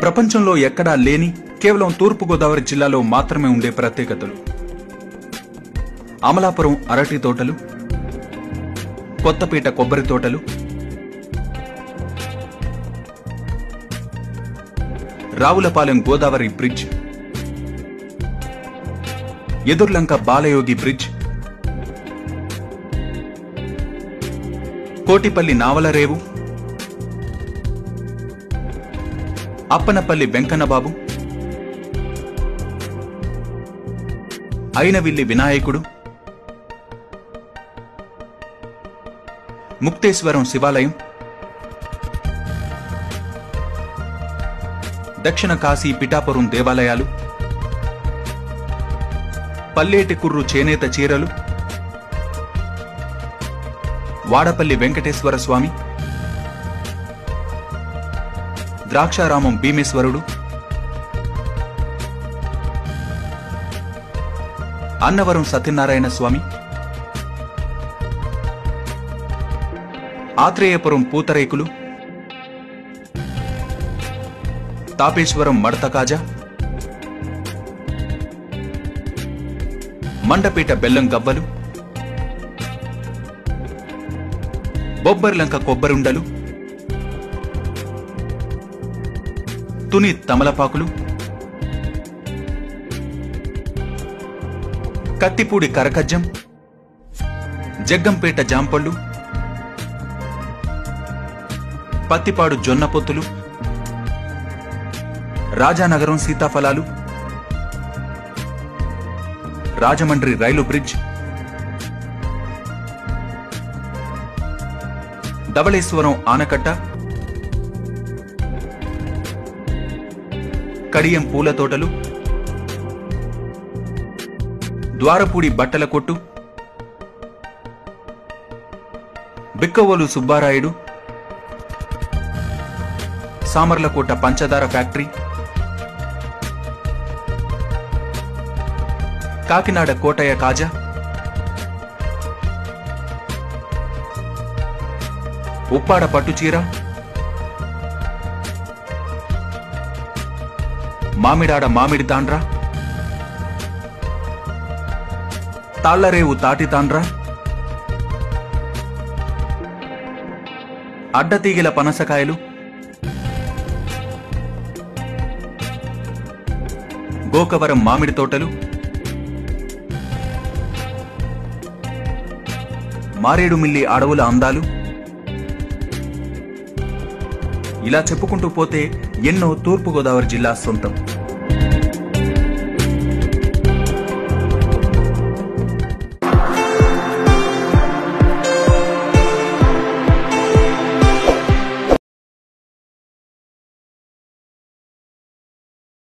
ప్రపంచంలో ఎక్కడా లేని కేవలం తూర్పుగోదావరి జిల్లాలో మాత్రమే ఉండే ప్రత్యేకతలు. అమలాపురం అరటి తోటలు, కొత్తపేట కొబ్బరి తోటలు, రావులపాలెం గోదావరి బ్రిడ్జ్, ఎదుర్లంక బాలయోగి బ్రిడ్జ్, కోటిపల్లి నావలరేవు, అప్పనపల్లి వెంకన్నబాబు, అయినవిల్లి వినాయకుడు, ముక్తేశ్వరం శివాలయం, దక్షిణ కాశీ పిఠాపురం దేవాలయాలు, పల్లేటి కుర్రు చేనేత చీరలు, వాడపల్లి వెంకటేశ్వర స్వామి, ద్రాక్షారామం భీమేశ్వరుడు, అన్నవరం సత్యనారాయణ స్వామి, ఆత్రేయపురం పూతరేకులు, తాపేశ్వరం మడతకాజ, మండపేట బెల్లం గవ్వలు, బొబ్బర్లంక కొబ్బరుండలు, తుని తమలపాకులు, కత్తిపూడి కరకజ్జం, జగ్గంపేట జాంపళ్ళు, పత్తిపాడు జొన్న పొత్తులు, రాజానగరం సీతాఫలాలు, రాజమండ్రి రైలు బ్రిడ్జ్, ధవళేశ్వరం ఆనకట్ట, కడియం పూల తోటలు, ద్వారపూడి బట్టల కొట్టు, బిక్కవోలు సుబ్బారాయుడు, సామర్లకోట పంచదార ఫ్యాక్టరీ, కాకినాడ కోటయ్య కాజా, ఉప్పాడ పట్టుచీర, మామిడాడ మామిడి తాండ్ర, తాళ్లరేవు తాటి తాండ్ర, అడ్డతీగల పనసకాయలు, గోకవరం మామిడి తోటలు, మారేడుమిల్లి అడవుల అందాలు. ఇలా చెప్పుకుంటూ పోతే ఎన్నో తూర్పుగోదావరి జిల్లా సొంతం.